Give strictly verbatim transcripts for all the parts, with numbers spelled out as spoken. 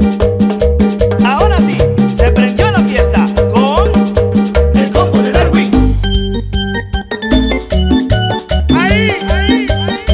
Ahora sí, se prendió la fiesta con el combo de Darwin. ahí, ahí,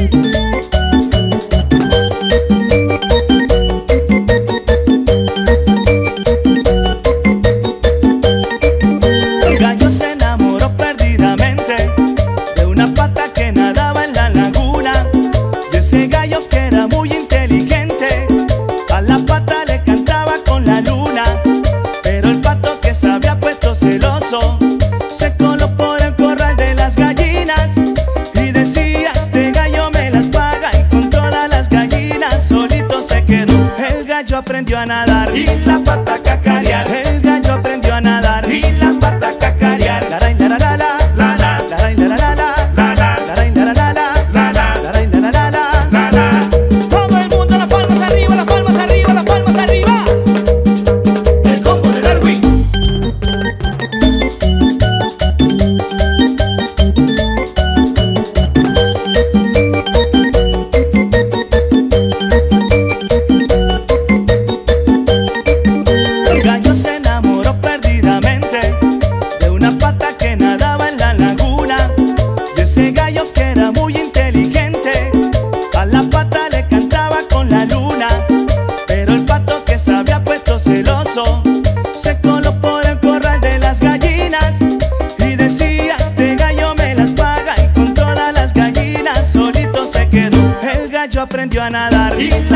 El gallo se enamoró perdidamente de una pata que nadaba en la laguna. Y ese gallo, que era muy inteligente, a la pata le cantaba con la luna. Pero el pato, que se había puesto celoso, se coló por el corral de las gallinas y decía: este gallo me las paga. Y con todas las gallinas solito se quedó. El gallo aprendió a nadar Y la pata a cacarear. El gallo aprendió a nadar Y la pata a cacarear. la la la la la La la, la la la la la la la, la la la la la la la, la la la la. la la. Todo el mundo, las palmas arriba, las palmas arriba, las palmas arriba. El combo de Darwin. El gallo se enamoró perdidamente de una pata que nadaba en la laguna. Y ese gallo, que era muy inteligente, a la pata le cantaba con la luna. Pero el pato, que se había puesto celoso, se coló por el corral de las gallinas y decía: este gallo me las paga. Y con todas las gallinas solito se quedó. El gallo aprendió a nadar Y